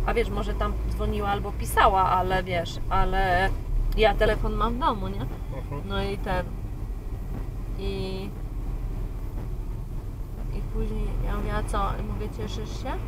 A wiesz, może tam dzwoniła albo pisała, ale wiesz, ale ja telefon mam w domu, nie? No i I później ja mówię, a co? I mówię, cieszysz się?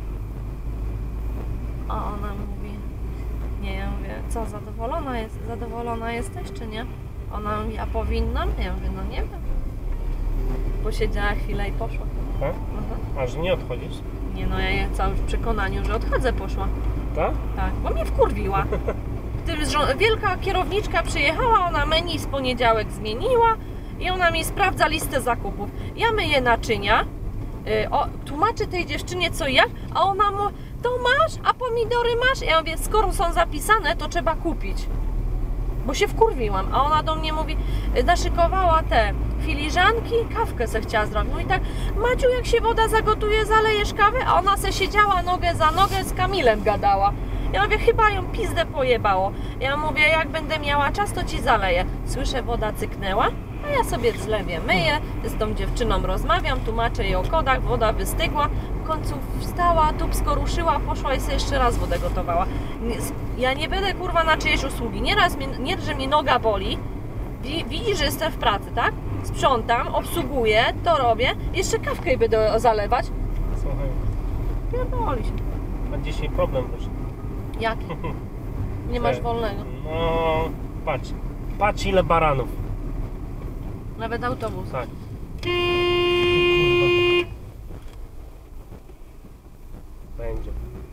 A ona mówi, nie, ja mówię, co, zadowolona jesteś, czy nie? Ona mówi, a powinnam? Ja mówię, no nie wiem. Posiedziała chwilę i poszła. Tak? A że nie odchodzisz? Nie, no ja całe w przekonaniu, że odchodzę, poszła. Tak? Tak, bo mnie wkurwiła. Wielka kierowniczka przyjechała, ona menu z poniedziałek zmieniła i ona mi sprawdza listę zakupów. Ja myję naczynia, tłumaczę tej dziewczynie co i jak, a ona mu, to masz, a pomidory masz? Ja mówię, skoro są zapisane, to trzeba kupić. Bo się wkurwiłam, a ona do mnie mówi, naszykowała te filiżanki, kawkę se chciała zrobić. No i tak, Maciu, jak się woda zagotuje, zalejesz kawę? A ona se siedziała nogę za nogę, z Kamilem gadała. Ja mówię, chyba ją pizdę pojebało. Ja mówię, jak będę miała czas, to ci zaleję. Słyszę, woda cyknęła, a ja sobie w zlewie myję, z tą dziewczyną rozmawiam, tłumaczę jej o kodach, woda wystygła. W końcu wstała, dupsko ruszyła, poszła i sobie jeszcze raz wodę gotowała. Ja nie będę, kurwa, na czyjeś usługi. Nie, że mi noga boli, widzi, że jestem w pracy, tak? Sprzątam, obsługuję, to robię, jeszcze kawkę jej będę zalewać. Słuchaj. Pierdoli się. A dzisiaj problem wyszedł. Jaki? Nie masz wolnego. No, patrz ile baranów. Nawet autobus. Tak. Będzie.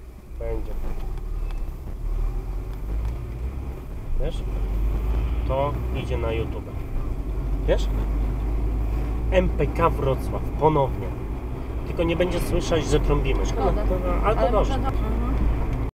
Wiesz? To idzie na YouTube. Wiesz? MPK Wrocław, ponownie. Tylko nie będzie słyszeć, że trąbimy. Szkoda. Ale to dobrze. Może